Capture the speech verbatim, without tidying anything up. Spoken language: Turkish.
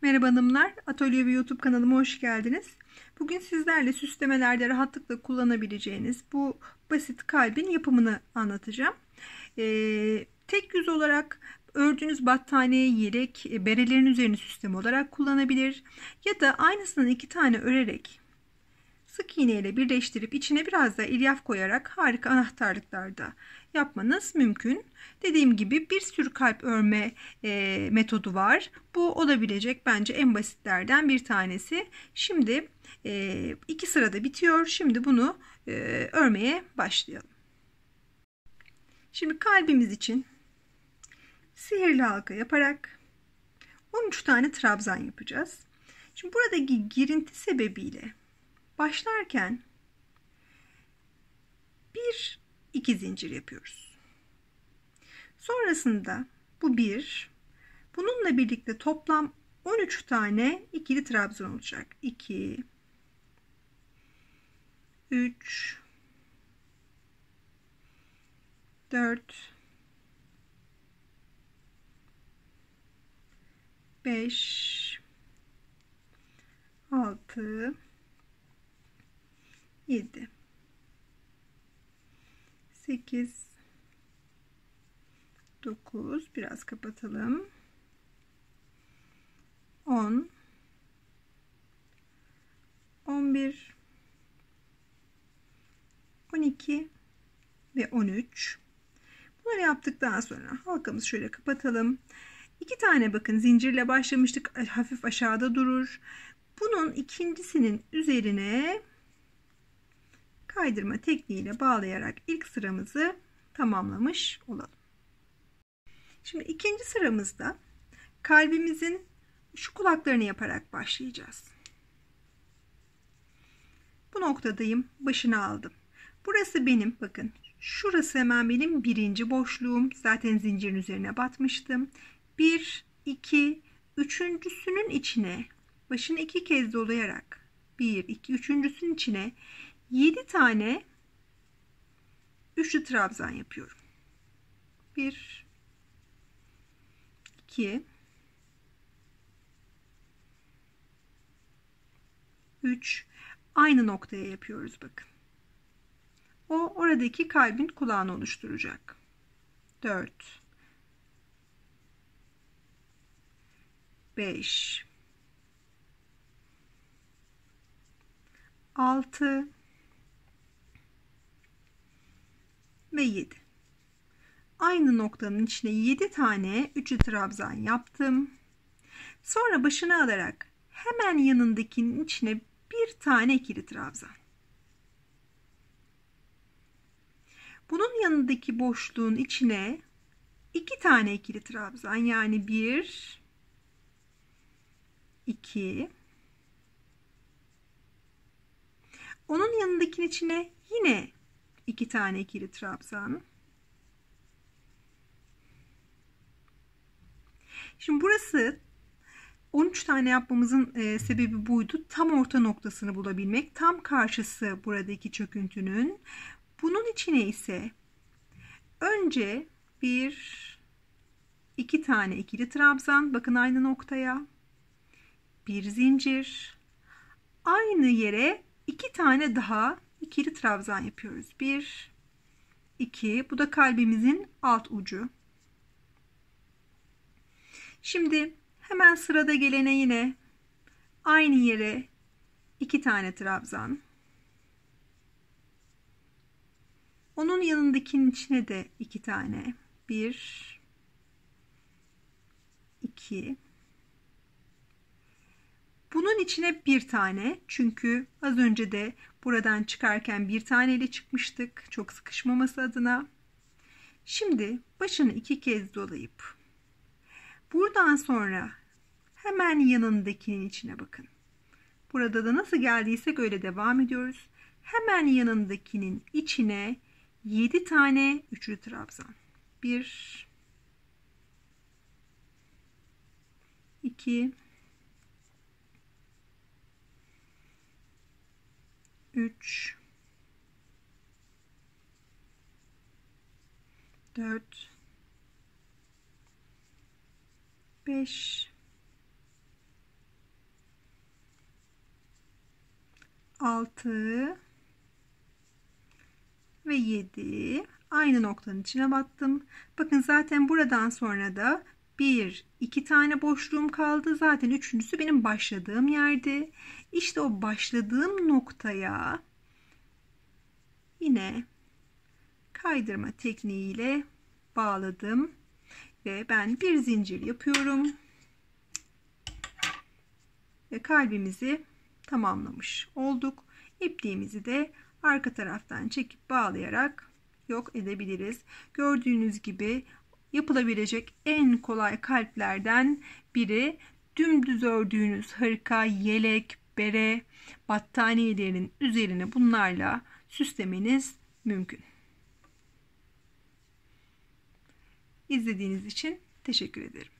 Merhaba hanımlar, Atölye ve YouTube kanalıma hoş geldiniz. Bugün sizlerle süslemelerde rahatlıkla kullanabileceğiniz bu basit kalbin yapımını anlatacağım. Ee, tek yüz olarak ördüğünüz battaniye, yelek, berelerin üzerine süsleme olarak kullanabilir. Ya da aynısından iki tane örerek sık iğne ile birleştirip içine biraz da elyaf koyarak harika anahtarlıklarda yapmanız mümkün. Dediğim gibi bir sürü kalp örme e, metodu var. Bu olabilecek bence en basitlerden bir tanesi. Şimdi e, iki sırada bitiyor. Şimdi bunu e, örmeye başlayalım. Şimdi kalbimiz için sihirli halka yaparak on üç tane trabzan yapacağız. Şimdi buradaki girinti sebebiyle başlarken bir iki zincir yapıyoruz. Sonrasında bu bir, bununla birlikte toplam on üç tane ikili trabzan olacak. iki üç dört beş altı yedi sekiz dokuz, biraz kapatalım, on on bir on iki ve on üç. Bunları yaptıktan sonra halkamızı şöyle kapatalım. İki tane bakın zincirle başlamıştık, hafif aşağıda durur. Bunun ikincisinin üzerine kaydırma tekniğiyle bağlayarak ilk sıramızı tamamlamış olalım. Şimdi ikinci sıramızda kalbimizin şu kulaklarını yaparak başlayacağız. Bu noktadayım, başını aldım. Burası benim, bakın şurası hemen benim birinci boşluğum. Zaten zincirin üzerine batmıştım. bir iki üçüncüsünün içine başını iki kez dolayarak bir iki üçüncüsünün içine yedi tane üçlü trabzan yapıyorum. bir iki üç, aynı noktaya yapıyoruz bakın. O oradaki kalbin kulağını oluşturacak. dört beş altı ve yedi. Aynı noktanın içine yedi tane üçlü trabzan yaptım. Sonra başını alarak hemen yanındakinin içine bir tane ikili trabzan. Bunun yanındaki boşluğun içine iki tane ikili trabzan, yani bir iki. Onun yanındakinin içine yine iki tane ikili trabzan. Şimdi burası on üç tane yapmamızın e, sebebi buydu. Tam orta noktasını bulabilmek. Tam karşısı buradaki çöküntünün. Bunun içine ise önce bir iki tane ikili trabzan. Bakın aynı noktaya. Bir zincir. Aynı yere iki tane daha ikili trabzan yapıyoruz. bir iki. Bu da kalbimizin alt ucu. Şimdi hemen sırada gelene yine aynı yere iki tane trabzan. Onun yanındakinin içine de iki tane. bir iki. Bunun içine bir tane. Çünkü az önce de buradan çıkarken bir taneyle çıkmıştık. Çok sıkışmaması adına. Şimdi başını iki kez dolayıp buradan sonra hemen yanındakinin içine bakın. Burada da nasıl geldiysek öyle devam ediyoruz. Hemen yanındakinin içine yedi tane üçlü trabzan. bir iki üç dört beş altı ve yedi. Aynı noktanın içine battım. Bakın zaten buradan sonra da bir, iki tane boşluğum kaldı. Zaten üçüncüsü benim başladığım yerdi. İşte o başladığım noktaya yine kaydırma tekniğiyle bağladım ve ben bir zincir yapıyorum ve kalbimizi tamamlamış olduk. İpliğimizi de arka taraftan çekip bağlayarak yok edebiliriz. Gördüğünüz gibi yapılabilecek en kolay kalplerden biri. Dümdüz ördüğünüz hırka, yelek, bere, battaniyelerinin üzerine bunlarla süslemeniz mümkün. İzlediğiniz için teşekkür ederim.